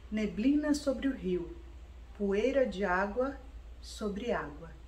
Neblina sobre o rio, poeira de água sobre água.